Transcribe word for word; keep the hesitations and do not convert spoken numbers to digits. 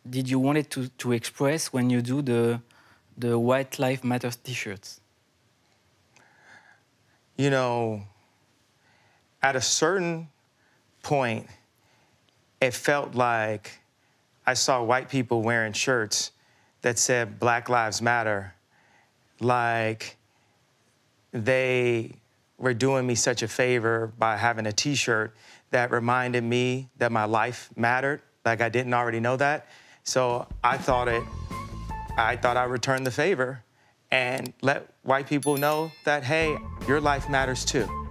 did you want it to, to express when you do the, the White Lives Matter t-shirts? You know, at a certain point, it felt like I saw white people wearing shirts that said Black Lives Matter, like they were doing me such a favor by having a t-shirt that reminded me that my life mattered, like I didn't already know that. So I thought it, I thought I'd return the favor and let white people know that, hey, your life matters too.